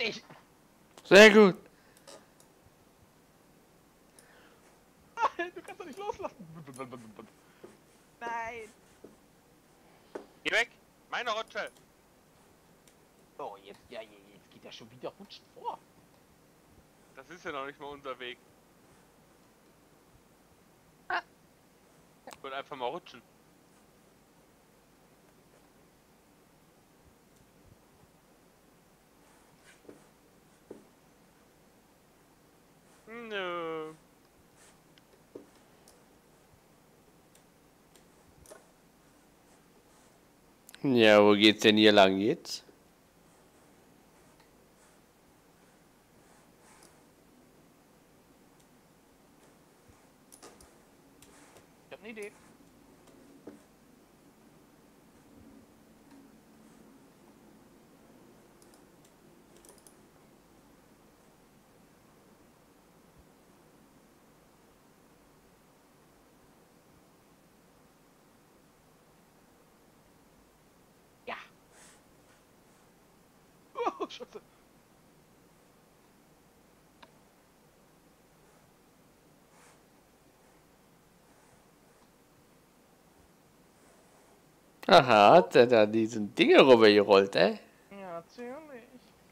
dich! Sehr gut. Du kannst doch nicht loslassen! Nein! Geh weg! Meine Rutsche! Oh, jetzt geht er schon wieder rutschen vor. Das ist ja noch nicht mal unser Weg. Ich wollte einfach mal rutschen. Nö. Ja, wo geht's denn hier lang jetzt? Ich hab eine Idee. Ja! Oh, Scheiße! Aha, hat er da diesen Dinge rübergerollt, Ja, natürlich.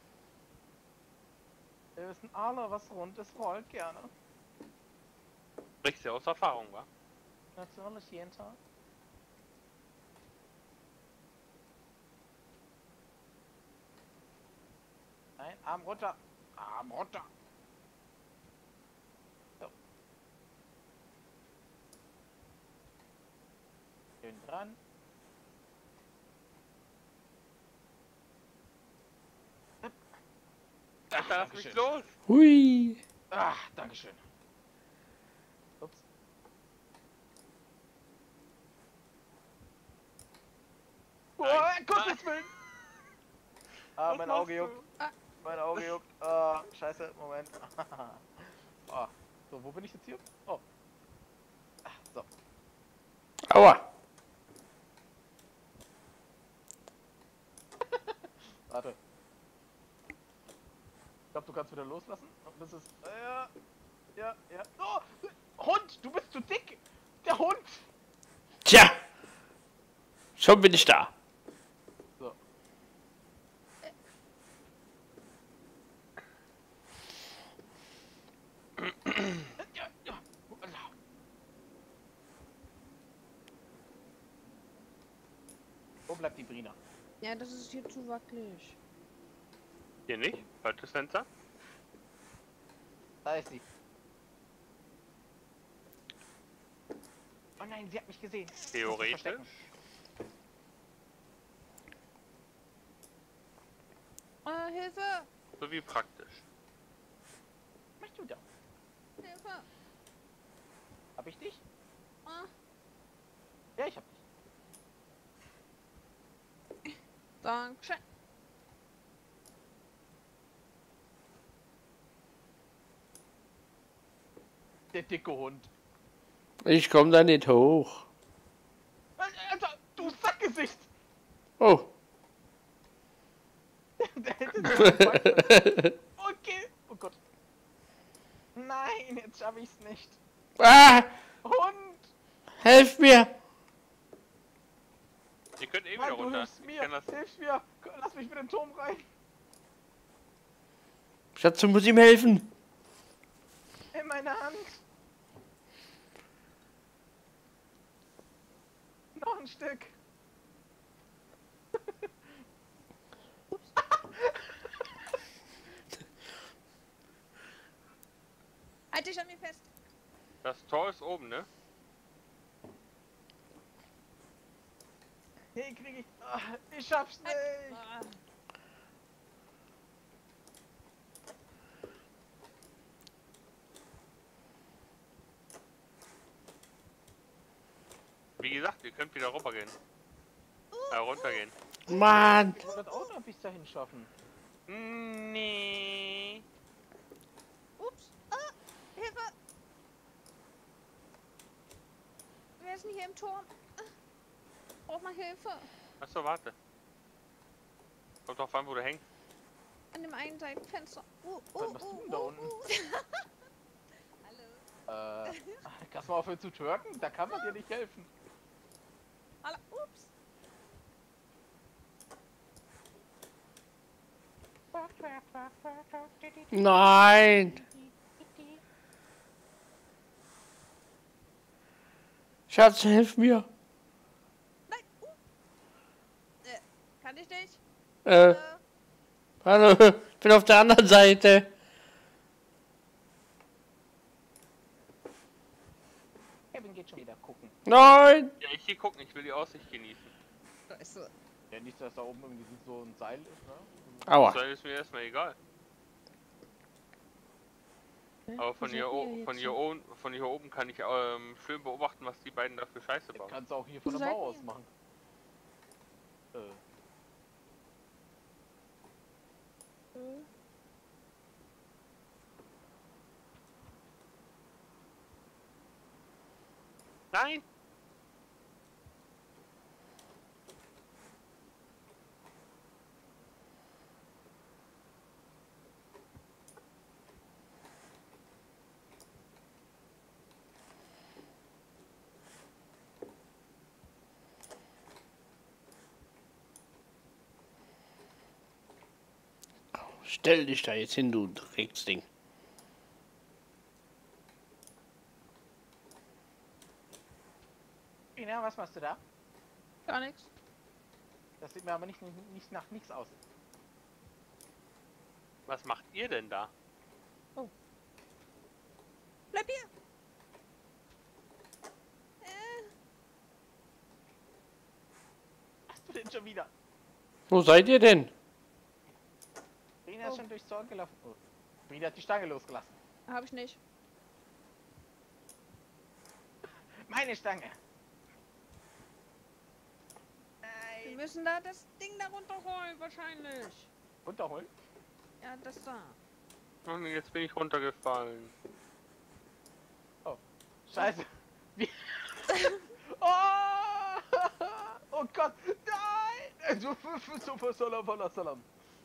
Wir wissen alle, was rund ist, rollt gerne. Sprichst ja aus Erfahrung, wa? Natürlich, jeden Tag. Nein, Arm runter. Arm runter. So. Schön dran. Alter, lass mich los! Hui. Ach, dankeschön. Ups. Oh, Gottes Willen! Ah, Was mein machst Auge du? juckt. Mein Auge juckt. Ah, scheiße, Moment. Oh. So, wo bin ich jetzt hier? Oh. Ah, so. Aua. Warte. Ich glaube, du kannst wieder loslassen. Und das ist. Ja. Oh! Hund! Du bist zu dick! Der Hund! Tja. Schon bin ich da. So. Ja. Wo bleibt die Brina? Ja, das ist hier zu wackelig. Hier nicht? Falsches Fenster? Da ist sie. Oh nein, sie hat mich gesehen. Ich muss mich Theoretisch. verstecken. Hilfe! Sowie praktisch. Was machst du da? Hilfe! Hab ich dich? Ah, Ja, ich hab dich. Dankeschön. Der dicke Hund. Ich komme da nicht hoch. Alter, du Sackgesicht! Oh. Der hätte sich okay. Oh Gott. Nein, jetzt schaffe ich's nicht. Ah, Hund! helf mir. Ihr könnt eh wieder Mann, du runter. hilfst Ich mir! kenn das. Hilf mir! Lass mich mit den Turm rein! Schatz, du musst ihm helfen. In meine Hand! Noch ein Stück! Halt dich an mir fest. Das Tor ist oben, ne? Den krieg ich. Ich schaff's nicht! Ah, Wie gesagt, ihr könnt wieder rübergehen. Runtergehen. Mann. Ich will das Auto bis dahin schaffen. Nee. ups. Ah, Hilfe! Wer ist denn hier im Turm? Braucht mal Hilfe. Achso, warte. Kommt drauf an, wo du hängst. in dem einen Seitenfenster. Was machst du denn da unten? Hallo. Kannst du mal aufhören zu twerken? Da kann man dir nicht helfen. Hallo. Ups. Nein! Schatz, hilf mir! Nein. Kann ich nicht? Äh, hallo, ich bin auf der anderen Seite. Kevin geht schon wieder gucken. Nein! Ja, ich geh gucken, ich will die Aussicht genießen. Scheiße. Ja, nicht, dass da oben irgendwie so ein Seil ist, ne? Aua. Das ist mir erstmal egal. Aber von hier oben kann ich schön beobachten, was die beiden da für Scheiße bauen. Kannst du auch hier von Wo der seid Mauer aus ihr? machen. Nein! Stell dich da jetzt hin, du Drecksding. Ina, was machst du da? Gar nichts. Das sieht mir aber nicht nach nichts aus. Was macht ihr denn da? Bleib hier. Was hast du denn schon wieder? Wo seid ihr denn? Ina ist schon durchs Zorn gelaufen. Oh. Ina hat die Stange losgelassen. Hab ich nicht. Meine Stange! Wir müssen da das Ding da runterholen, wahrscheinlich. Runterholen? Ja, das da. Und jetzt bin ich runtergefallen. Scheiße! Wie? Oh! Oh Gott! Nein! Super Salam.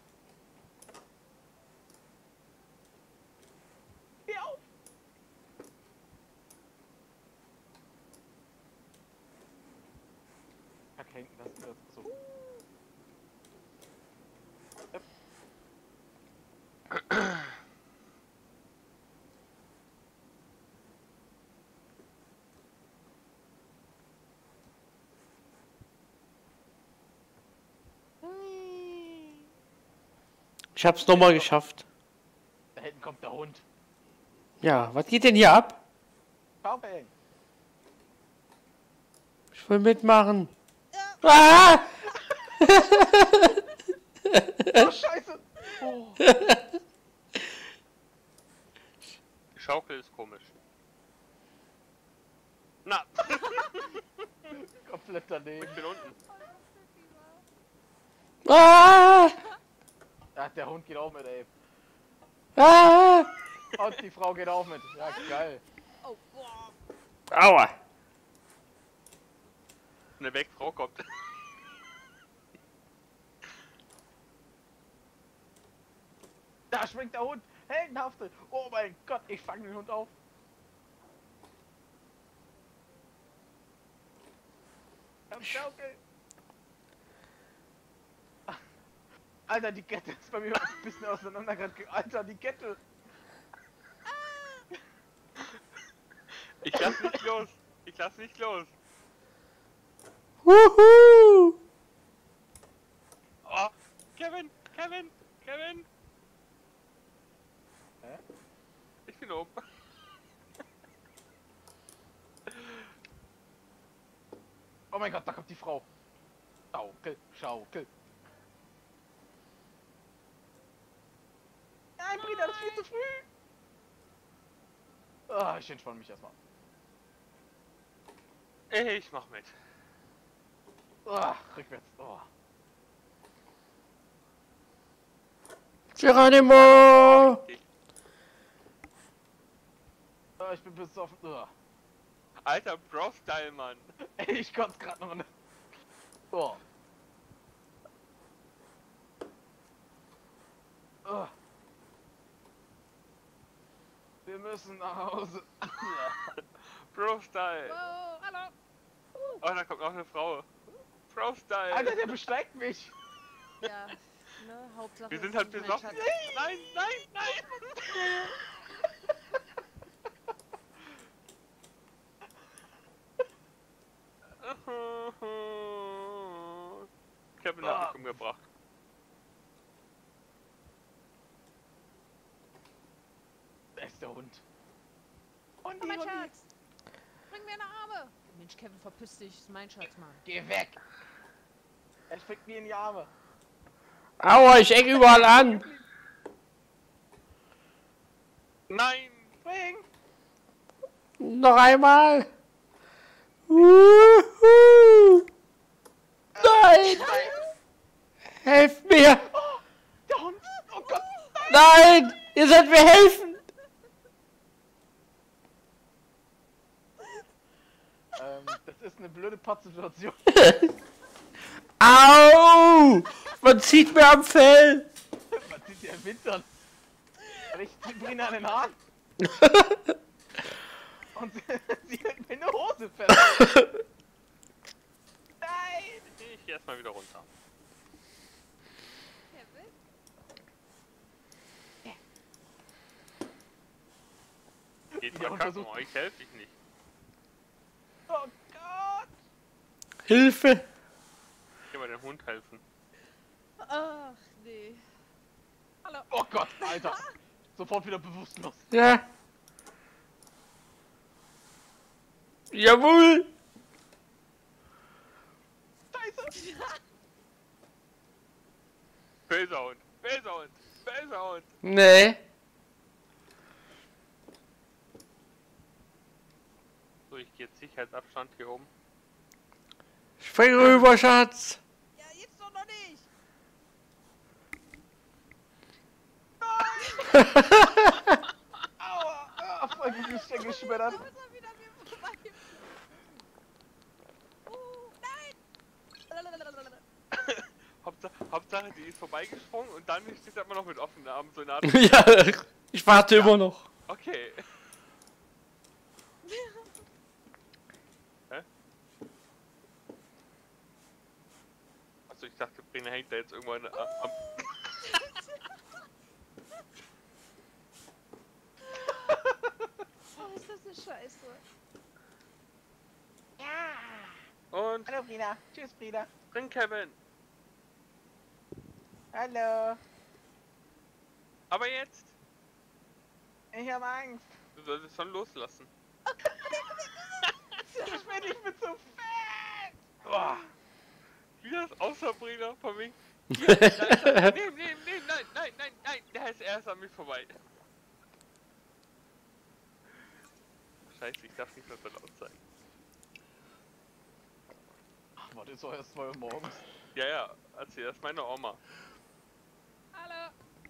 Geh auf! Okay, das ist so. Ich hab's nochmal geschafft. Da hinten kommt der Hund. Ja, was geht denn hier ab? Schaukeln! Ich will mitmachen. Ja. Ah! Oh Scheiße! Oh. Die Schaukel ist komisch. Na, Komplett daneben. ich bin unten. Ah! Ja, der Hund geht auch mit, ey. Ah! Und die Frau geht auch mit. Ja, geil. Oh, boah. Aua! Eine Wegfrau kommt. Da springt der Hund. Heldenhafte. Oh mein Gott, ich fange den Hund auf. Am Schaukel. Alter, die Kette ist bei mir ein bisschen auseinandergegangen. Alter, die Kette. Ich lass nicht los. Ich lass nicht los. Wuhu! Oh, Kevin. Hä? Ich bin oben. Oh mein Gott, da kommt die Frau. Schaukel. Nein, Brina, das ist viel zu früh. Ah, ich entspanne mich erstmal. Ich mach mit. Ah, rückwärts. Oh. Geronimo! Ah, ich bin besoffen. Ah. Alter Bro-Style, Mann. Ey, ich konnte gerade noch eine. Oh. Oh. Wir müssen nach Hause. Bro-Style. Oh, hallo. Oh, da kommt noch eine Frau. Bro-Style. Alter, der besteigt mich. Ja, ne, Hauptsache. Wir sind es halt mein besoffen. Schatz. Nein, nein, nein. Kevin hat mich umgebracht. Da ist der Hund. Und Oh, mein Hundi. Schatz. Bring mir eine Arme. Mensch, Kevin, verpiss dich. Das ist mein Schatz, Mann. Geh weg. Er springt mir in die Arme. Aua, ich eck überall an. Nein. Spring. Noch einmal. Wuhu. Nein. Helft mir. Oh, der Hund. Oh Gott. Nein. Ihr sollt mir helfen. Das ist eine blöde Pattsituation. Au. Man zieht mir am Fell. Man sieht ja im Winter. Ich zieh Brina an den Haaren. Und sie hält mir eine Hose fest. Nein. Ich geh erstmal wieder runter. Kevin? Geht Ja, ja und kacken, versucht- euch helfe ich nicht. Oh Gott. Hilfe. Ich geh mal dem Hund helfen. Ach, nee. Hallo. Oh Gott, Alter. Sofort wieder bewusstlos. Ja. Jawohl. Scheiße. Böser Hund, böser Hund, böser Hund. Nee. So, ich gehe jetzt Sicherheitsabstand hier oben. Spring rüber, Schatz. Ja, jetzt doch noch nicht. Aua. Ah, voll geschmettert. Da ist er wieder an mir vorbei. Nein. Hauptsache, die ist vorbeigesprungen und dann steht er immer noch mit offenen Armen so nah. Ja, ich warte immer noch. Okay. Hä? Achso, ich dachte, Brina hängt da jetzt irgendwann am... Oh, ist das eine Scheiße. Und Hallo Brina. Tschüss Brina. bring Kevin. Hallo. Aber jetzt! Ich hab Angst. Du solltest schon loslassen. Ich bin zu fett. Oh. Wie das aussah, Brina, von wegen. Hier, da ist er. Nee, nein, er ist an mir vorbei. Scheiße, ich darf nicht mehr so laut sein. Ach, warte, ist doch erst 2 Uhr morgens. Ja, erzähl, das ist meine Oma. Hallo.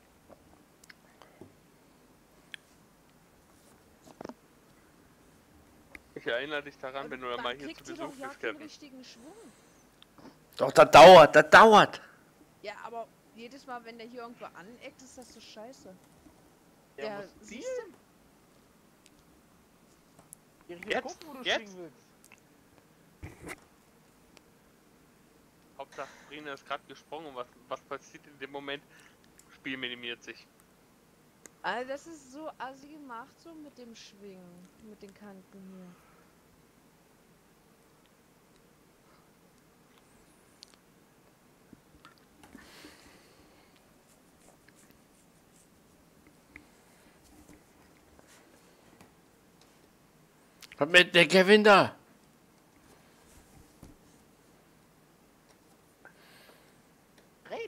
Ich erinnere dich daran, wenn du dann mal hier kriegt zu sie doch Besuch ja bist, keinen Kevin. richtigen Schwung. Doch, das dauert, das dauert. Ja, aber jedes Mal, wenn der hier irgendwo aneckt, ist das so scheiße. Ja, muss siehst zielen. du? Hier Jetzt? gucken, wo du Jetzt? springen willst. Hauptsache, Brina ist gerade gesprungen und was passiert in dem Moment? Spiel minimiert sich. Also das ist so assi gemacht, so mit dem Schwingen, mit den Kanten hier. Was mit der Kevin da? Reden.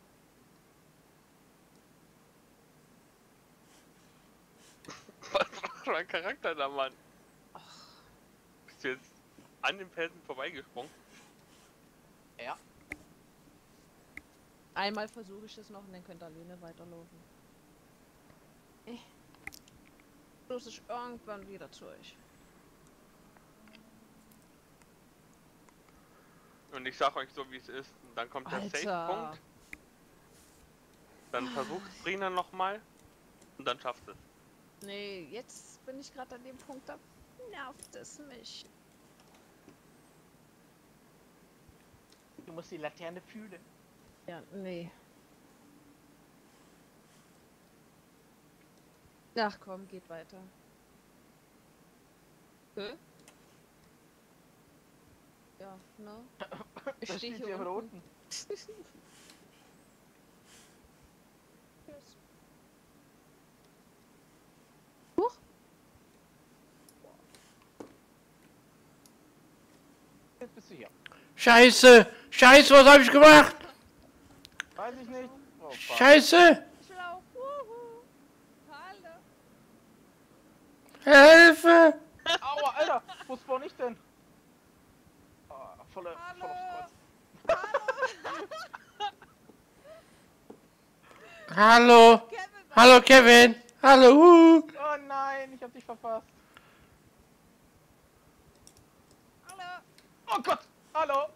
Was macht mein Charakter da, Mann? Bist du jetzt an dem Felsen vorbeigesprungen? Ja. Einmal versuche ich das noch und dann könnt ihr alleine weiterlaufen. Bloß ich irgendwann wieder durch. Und ich sag euch so, wie es ist. Und dann kommt der Alter. Safe-Punkt. Dann versucht Brina nochmal und dann schafft es. Nee, jetzt bin ich gerade an dem Punkt, da nervt es mich. Du musst die Laterne fühlen. Ja, nee. Ach komm, geht weiter. Hä? Ja, ne? Ich Das stehe steht hier hier unten. unten. Tschüss. Huch. Jetzt bist du hier. Scheiße! Scheiße, was habe ich gemacht? Weiß ich nicht. Oh, fuck. Scheiße! Ich will auch. Wuhu. Hallo. Hilfe! Aua, Alter! Wo spawn ich denn? Oh, voll aufs Hallo. Kreuz. Hallo! Kevin, Hallo Kevin! Hallo! Oh nein, ich hab dich verpasst. hallo. Oh Gott! Hallo!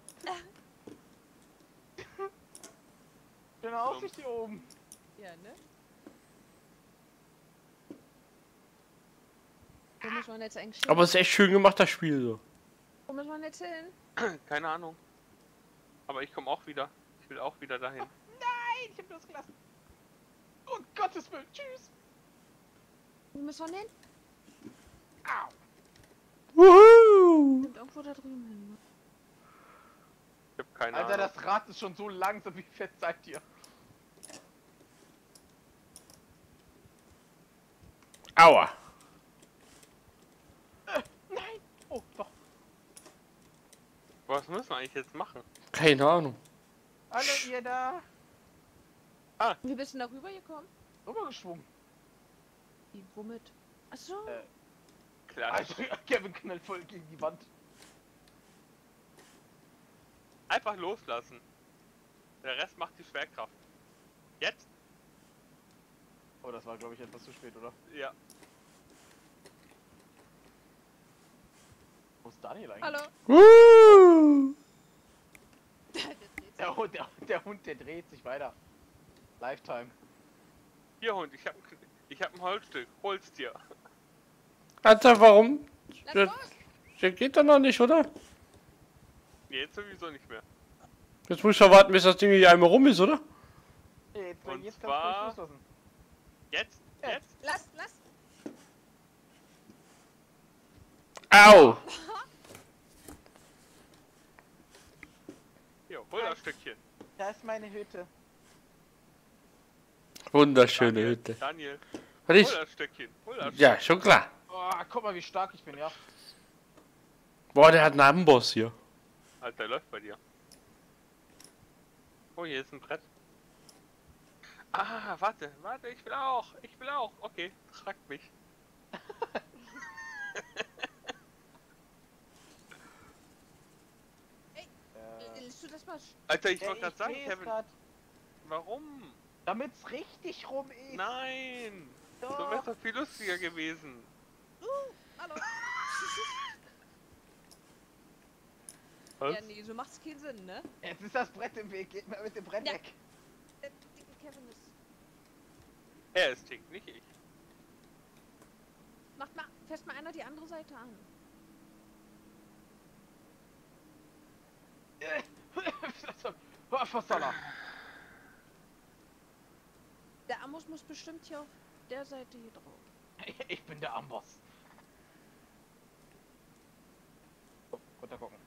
Schöne Aussicht hier oben. Ja, ne? Wo muss man jetzt eigentlich hin? Aber es ist echt schön gemacht, das Spiel so. Wo muss man jetzt hin? Keine Ahnung. Aber ich komme auch wieder. Ich will auch wieder dahin. Nein, ich hab das gelassen. Oh Gottes Willen, tschüss. Wo müssen wir hin? Au. Wuhu! Sind irgendwo da drüben hin. Ne? Ich hab keine Alter, Ahnung. das Rad ist schon so langsam. Wie fett seid ihr? Aua! Nein! Oh, doch. Was müssen wir eigentlich jetzt machen? Keine Ahnung. Hallo, ihr da. Wie bist du denn da rübergekommen? Rübergeschwungen. Wie, womit? Achso. Klar. Alter, Kevin knallt voll gegen die Wand. Einfach loslassen. Der Rest macht die Schwerkraft. Jetzt? Oh, das war, glaube ich, etwas zu spät, oder? Ja. Wo ist Daniel eigentlich? Hallo. Wuhu! Der Hund, der dreht sich weiter. Lifetime. Hier Hund, ich hab ein Holzstück. Hol's dir. Alter, warum? Lass Das, los. das geht doch noch nicht, oder? Nee, jetzt sowieso nicht mehr. Jetzt muss ich ja warten, bis das Ding hier einmal rum ist, oder? Jetzt, Und jetzt zwar- kannst du loslassen. Jetzt? Ja. Jetzt? Lass. Au! Hier, hol das Stückchen. Da ist meine Hütte. Wunderschöne Daniel, Hütte. Daniel, Was hol ist? das Stückchen. Hol das Ja, schon klar. Oh, guck mal, wie stark ich bin, ja. Boah, der hat einen Amboss hier. Alter, der läuft bei dir. Oh, hier ist ein Brett. Ah, warte, ich will auch. Okay, tragt mich. Willst du das mal? Alter, ich wollte gerade ich sagen, dreh's Kevin, grad, warum? damit's richtig rum ist. Nein! So Doch. wär's doch viel lustiger gewesen. Hallo. Was? Ja, nee, so macht's keinen Sinn, ne? Jetzt ist das Brett im Weg. Geht mal mit dem Brett Ja. weg. Der dicke Kevin ist. Er ist dick, nicht ich. Fässt mal einer die andere Seite an. Was soll er? Der Amos muss bestimmt hier auf der Seite hier drauf. Ich bin der Amboss. So, runter gucken.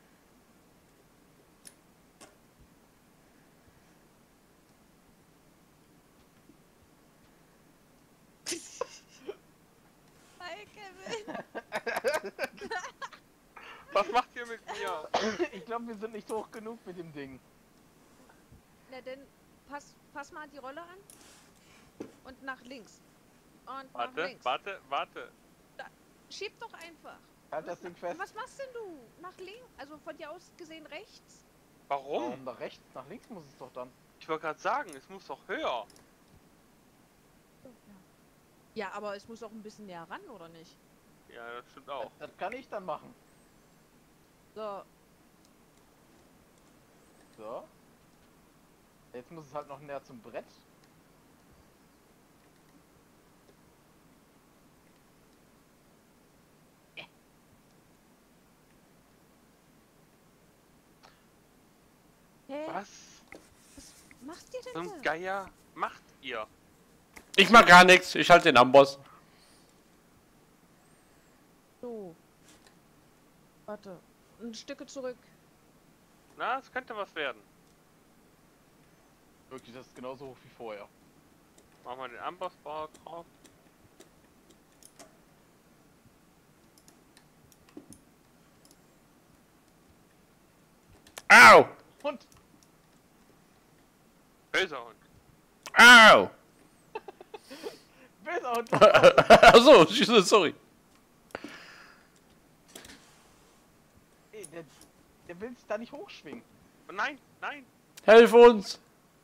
Hi, Kevin. Was macht ihr mit mir? Ich glaube, wir sind nicht hoch genug mit dem Ding. Na denn, pass mal die Rolle an. Und nach links. Und nach Warte, links. warte. Schieb doch einfach. Halt das Ding fest. Was machst denn du? Nach links? Also von dir aus gesehen rechts? Warum? Nach rechts, nach links muss es doch dann. Ich wollte gerade sagen, es muss doch höher. Ja, aber es muss auch ein bisschen näher ran, oder nicht? Ja, das stimmt auch. Das kann ich dann machen. So, So. Jetzt muss es halt noch näher zum Brett. Was? Was macht ihr So denn ein da? Geier macht ihr? Ich mach gar nichts. Ich halte den Amboss. So. Warte. Ein Stücke zurück. Na, es könnte was werden. Wirklich, das ist genauso hoch wie vorher. Machen wir den Ambossbauer drauf. Au! Hund! Böser Hund. Au! Böser Hund! Achso, sorry. Ey, der will sich da nicht hochschwingen. Oh nein, nein. Helf uns!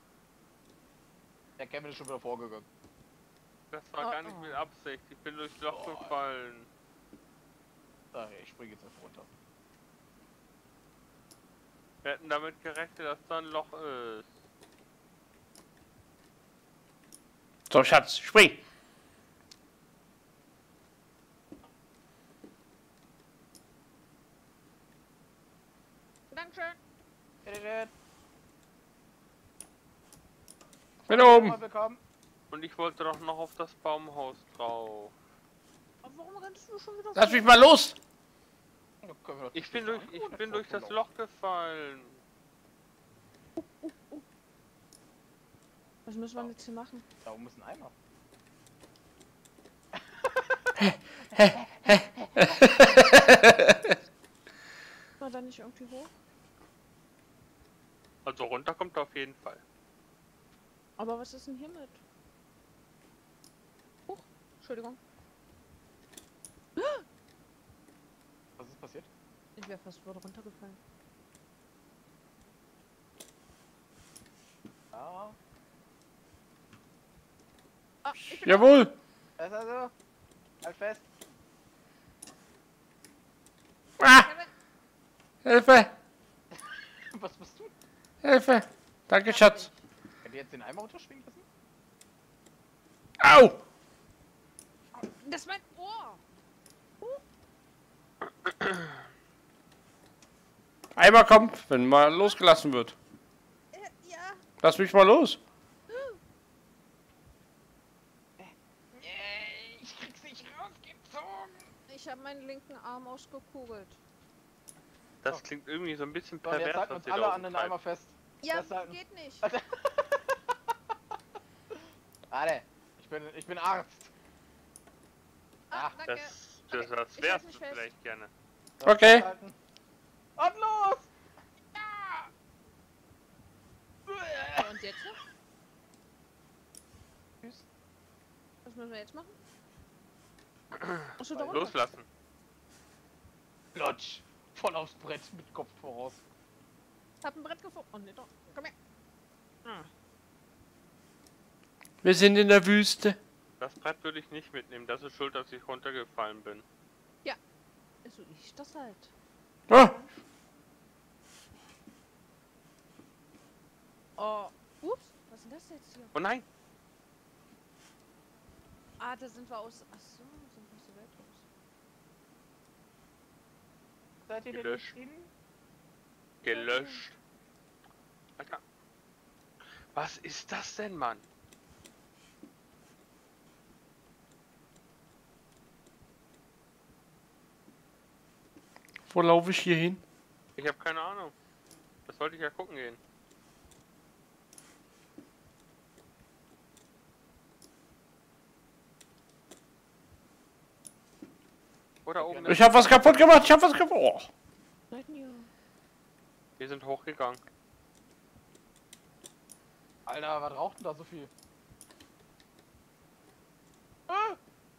Der Kevin ist schon wieder vorgegangen. Das war Oh, gar nicht oh. mit Absicht. Ich bin durchs Loch Oh. gefallen. Ah, ich springe jetzt einfach runter. Wir hätten damit gerechnet, dass da ein Loch ist. So, Schatz, spring! Dankeschön. Bitteschön. Bin oben! Mal bekommen. Und ich wollte doch noch auf das Baumhaus drauf. Aber warum rennst du schon wieder Lass vor? mich mal los! Ja, können wir doch Ich bin das durch, angucken, ich bin das durch das Auto Loch gefallen. Was müssen wir jetzt hier machen? laufen. Da oben ist ein Eimer. War da nicht irgendwie hoch? Also runter kommt er auf jeden Fall. Aber was ist denn hiermit? Huch, Entschuldigung. Was ist passiert? Ich wäre fast wieder runtergefallen. Ja. Ah, ich bin Jawohl! Das ist also. Halt fest. Ah! Kevin. Hilfe! Was bist du? Hilfe! Danke, Schatz. Könnt ihr jetzt den Eimer unterschwingen lassen? Au! Das ist mein Ohr. Eimer kommt, wenn mal losgelassen wird. Ja. Lass mich mal los. Ich krieg's nicht rausgezogen. Ich habe meinen linken Arm ausgekugelt. Das klingt irgendwie so ein bisschen So, und jetzt pervers, halten wir was uns ihr alle da an den oben Eimer fest. Ja, Festhalten. geht nicht. Warte, ich bin Arzt. Ah, Ja, danke. Das Ich halte wärst mich du fest. vielleicht gerne. So, Okay. festhalten. Und los! So, und jetzt? Tschüss. Was müssen wir jetzt machen? Achso, da runter. Loslassen. Lutsch. Voll aufs Brett mit Kopf voraus. Hab ein Brett gefunden. Oh, nee, doch. Komm her. Ah. Wir sind in der Wüste. Das Brett würde ich nicht mitnehmen. Das ist schuld, dass ich runtergefallen bin. So ich das halt. Ah, Oh. Ups. Was ist denn das jetzt hier? Oh nein! Ah, da sind wir aus. Achso, sind wir aus der Welt raus. Seid ihr denn Gelöscht. drin? Gelöscht. Alter. Was ist das denn, Mann? wo laufe ich hier hin? Ich habe keine Ahnung. Das wollte ich ja gucken gehen. Oder oben. Ich habe was kaputt gemacht. Ich habe was kaputt. Oh. Seid ihr? Wir sind hochgegangen. Alter, was raucht denn da so viel? Ah!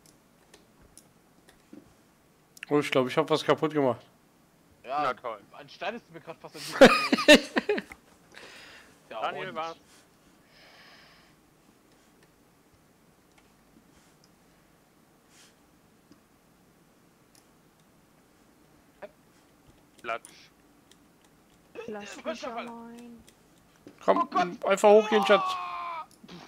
Oh, ich glaube, ich habe was kaputt gemacht. Ja, Na toll. ein Stein ist mir gerade fast in die Ja, Daniel und- war's. Platsch. Lass Was mich soll man- allein. Komm, Oh Gott. einfach hochgehen, Schatz. Ah!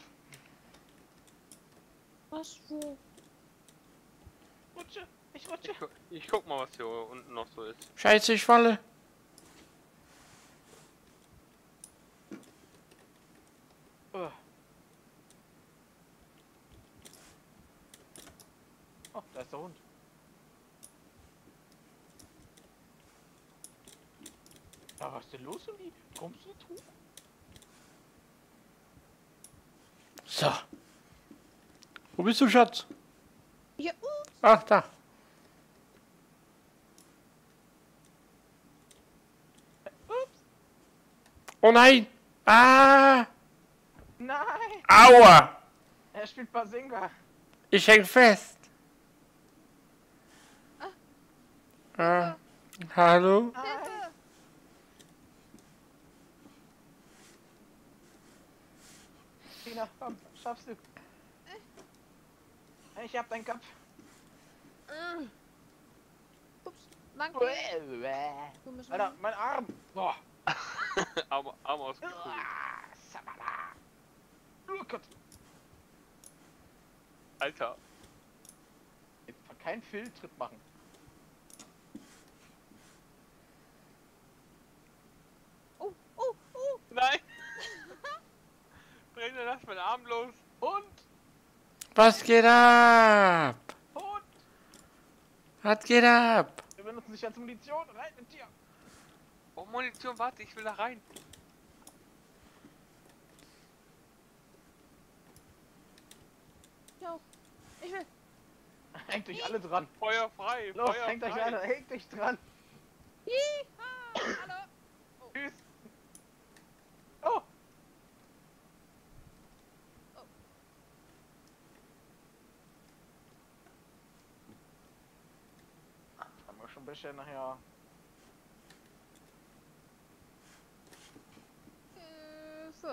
Was, wo? Rutsche, ich rutsche. Ich guck mal, was hier unten noch so ist. Scheiße, ich falle. Oh, da ist der Hund. Ja, was ist denn los, Uli? Kommst du nicht hoch? So. Wo bist du, Schatz? Hier, Ach, da. Ups. Oh nein. Ah. Nein! Aua. Er spielt Basinga. Ich häng fest. Hallo? Nein! Hilfe! Tina, komm, schaffst du. Ich hab deinen Kopf. Ups, danke. Wir müssen Alter, mein Arm. Boah. Arm ausgekugelt. Sabala. Oh Gott. Alter. Jetzt keinen Fehltritt machen. Oh, oh, oh. Nein! Brenner, lass meinen Arm los! Hund! Was geht ab? Hund! Was geht ab? Wir benutzen dich als Munition. Rein mit dir. Oh, Munition, warte, ich will da rein. Jo, ich will. Hängt euch alle dran. Feuer frei! Los, Feuer hängt euch frei. alle. Hängt euch dran. Yeehaw! Hallo. Tschüss. Oh. Haben wir schon ein bisschen nachher. Hilfe.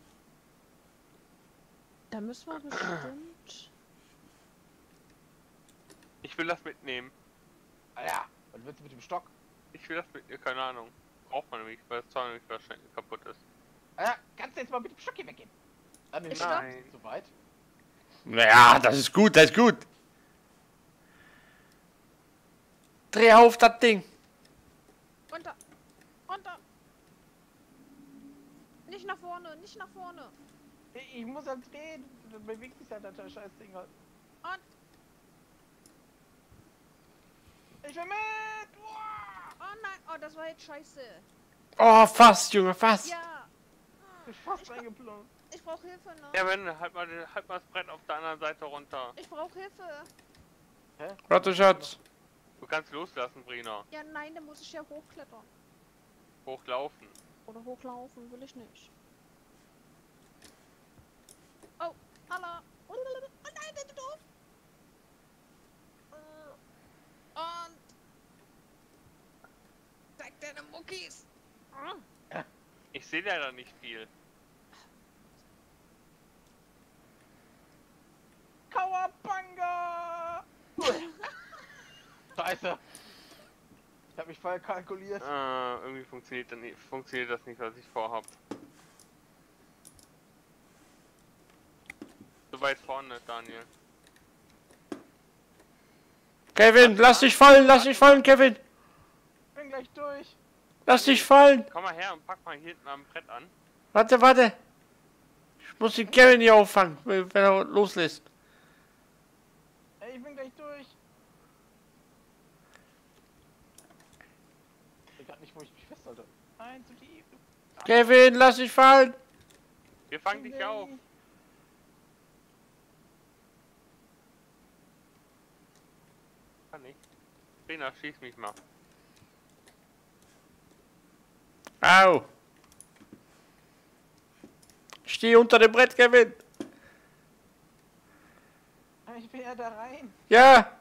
Da müssen wir bestimmt. Ich will das mitnehmen. Alter, was willst du mit dem Stock? Ich will das mitnehmen, keine Ahnung. Braucht man nämlich, weil das Zaun nämlich wahrscheinlich kaputt ist. Alter, kannst du jetzt mal mit dem Stock hier weggehen? Ich Nein. So weit. Ja, das ist gut, das ist gut. Dreh auf das Ding. Runter. Runter. Nicht nach vorne, nicht nach vorne. Ich muss halt drehen. Dann bewegt sich halt das scheiß Ding halt. Und. Ich will mit! Uah! Oh nein, oh, das war jetzt scheiße. Oh, fast, Junge, fast. Ja. Ich bin fast reingeplumpt. Ich brauche Hilfe, ne? Ja, wenn, halt mal das Brett auf der anderen Seite runter. Ich brauche Hilfe. Hä? Warte, Schatz. Du kannst loslassen, Brina. Ja, nein, dann muss ich ja hochklettern. Hochlaufen. Oder hochlaufen will ich nicht. Oh, hallo. Oh nein, bitte doof. Und. Zeig deine Muckis. Ich sehe leider nicht viel. Kawabanga! Scheiße! Ich hab mich voll kalkuliert. Irgendwie funktioniert das nicht, was ich vorhab. So weit vorne, Daniel. Kevin, lass dich fallen, Kevin. Ich bin gleich durch. Lass dich fallen. Komm mal her und pack mal hier hinten am Brett an. Warte. Ich muss den Kevin hier auffangen, wenn er loslässt. Ey, ich bin gleich durch. Ich weiß grad nicht, wo ich mich festhalte. Nein, zu tief. Kevin, lass dich fallen. Wir fangen dich auf. Kann nicht. Brina, schieß mich mal. Au. Steh unter dem Brett, Kevin. Ich bin ja da rein. Ja.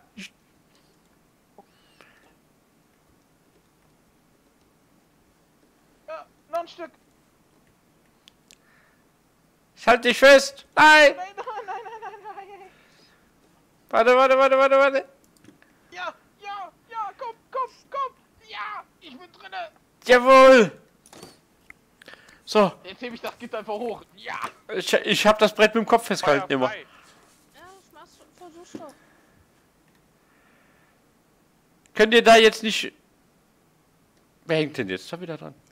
Ja, noch ein Stück. Ich halte dich fest. Nein. Nein. Warte. Ja, komm. Ja, ich bin drinne. Jawohl. So, Jetzt hebe ich das Gitter einfach hoch. Ja. ich habe das Brett mit dem Kopf festgehalten Feuer immer. frei. Ja, ich mach's, versuch's doch. Könnt ihr da jetzt nicht... Wer hängt denn jetzt da wieder dran?